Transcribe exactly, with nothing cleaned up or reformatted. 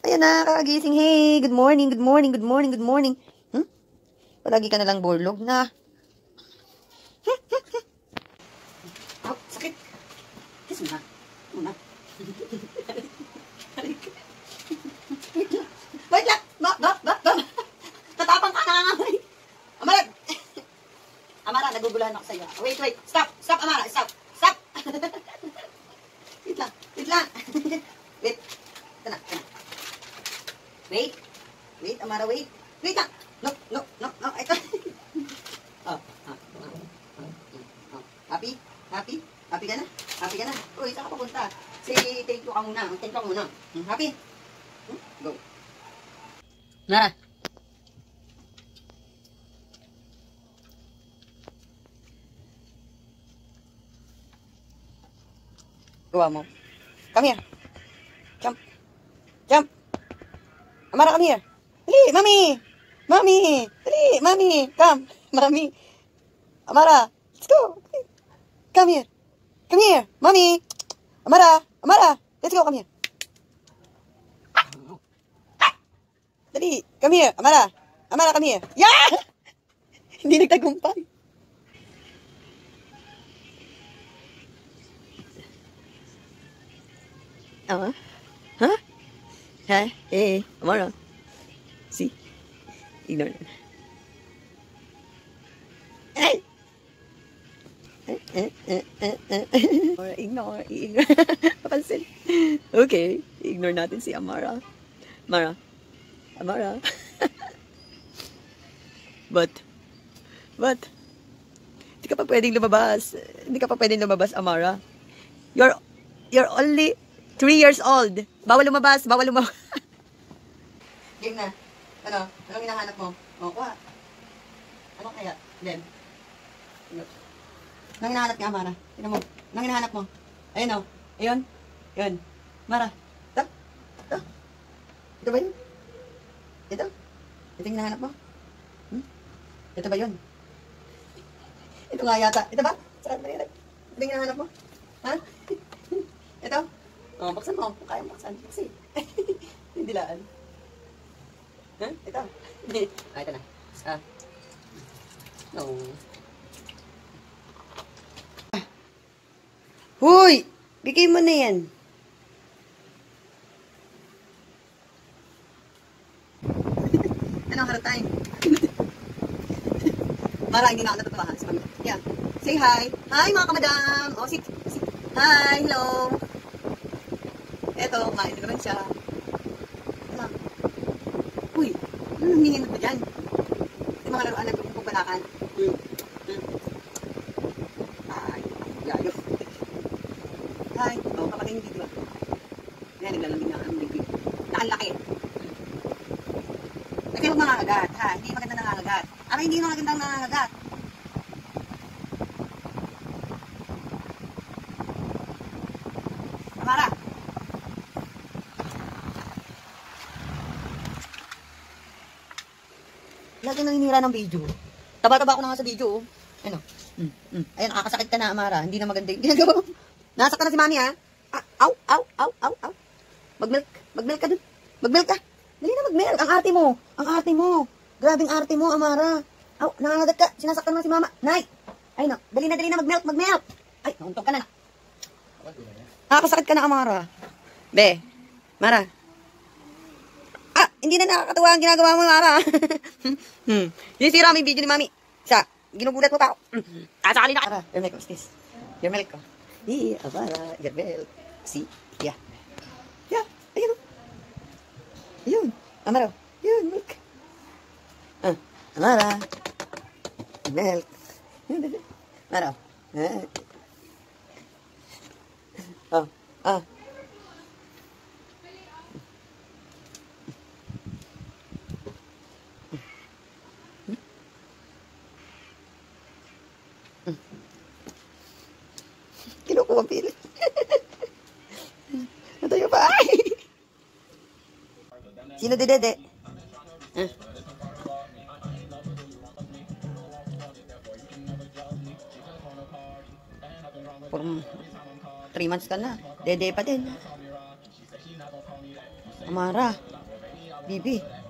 Ayan na, kakagising. Hey, good morning, good morning, good morning, good morning. Hmm? Palagi ka na lang borlog na. Oh, sakit. Kiss mo na. Muna. Wait lang. Ba, ba, ba, ba. Tatapang ka na. Amara. Amara, nagugulahan ako sa'yo. Wait, wait. Stop. Stop, Amara. Stop. Stop. Wait lang. Wait lang. Wait. Ito na. Ito na. Wait. Wait, Amara, wait. Wait lang. No, no, no, no. Ito. Oh, ah, oh. Happy? Happy? Happy ka na? Happy ka na? Uy, saan ka papunta? Say, thank you ka muna. Thank you ka muna. Hmm, happy? Hmm? Go. Nara. Gawa mo. Come here. Jump. Jump. Amara, come here. Dali, mami. Mami. Dali, mami. Come. Mami. Amara. Let's go. Come here. Come here. Mami. Amara. Amara. Let's go. Come here. Dali. Come here. Amara. Amara, come here. Yeah! Hindi nagtagumpay. Ah? Huh? Ha? Eh, Amara. See? Ignore na. Ay! Eh, eh, eh, eh, eh. Or ignore, i-ignore. Papansin. Okay, ignore natin si Amara. Amara. Amara. But, but, hindi ka pa pwedeng lumabas. Hindi ka pa pwedeng lumabas, Amara. You're, you're only three years old. Bawal lumabas, bawal lumabas. Game na. Ano? Anong hinahanap mo? O, kuha. Ano kaya? Then. Anong hinahanap niya, Amara? Tignan mo. Anong hinahanap mo? Ayun o. Ayun. Ayun. Mara. Ito. Ito. Ito ba yun? Ito. Ito yung hinahanap mo? Hmm? Ito ba yun? Ito nga yata. Ito ba? Sarap na rin. Ito yung hinahanap mo? Ha? Ito? O, buksan mo. Kung kaya mo buksan. Kasi. Hindi laan. Ha? Ito. Ah, ito na. Ah. No. Hoy! Bigay mo na yan. Anong hard time? Mara, hindi na ako natutuwahan sa pamilya. Yeah. Say hi. Hi, mga kamadam. Oh, sit. sit. Hi, hello. Eto, kumain na naman siya. Ano? Uy, ano hingin mo dyan? Yung mga laruan na pupalakan. Hmm. Hmm. Ay, yayo. Hi. Oh, kapatid yung video. Yan, naglalambing na ang bibig. Nakalaki. Kasi huwag nangangagat, ha? Hindi maganda nangangagat. Ama, hindi magandang nangangagat. Amara. Lagi naninira ng video. Taba-taba ako na nga sa video, oh. Ano? Mm, mm. Ayan, nakakasakit ka na, Amara. Hindi na maganda yung ginagawa. Nasak ka na si mami, ha? Ah, aw, aw, aw, aw, aw. Mag-milk. Mag-milk ka dun. Mag-milk ka. Dali na mag-milk. Ang arte mo. Ang arte mo. Grabing arte mo, Amara. Aw, nangangagat ka. Sinasaktan mo na si mama. Nay. Ay, no. Dali na, dali na mag-milk. Mag-milk. Ay, nauntog ka na na. Nakakasakit ka na, Amara. Be. Mara. Ah, hindi na nakakatuwa ang ginagawa mo, Mara. hmm. Yung sira mo yung video ni mami. Sa, ginugulat mo pa ako. Kasakali na ka. Your milk, what's this? Your milk ko. Iya, Amara, your milk. See? Yeah. Yeah, ayun. Ayun. Amara, yun, milk. Ah, Amara. Milk. Amara. Ah. Oh, ah. Kinukuha pili. Natayo pa. Ay! Sino dede? Eh? For three months ka na. Dede pa din. Amara. Bibi.